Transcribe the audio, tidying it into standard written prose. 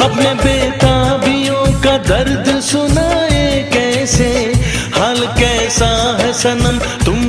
अपने बेताबियों का दर्द सुनाए कैसे, हाल कैसा है सनम तुम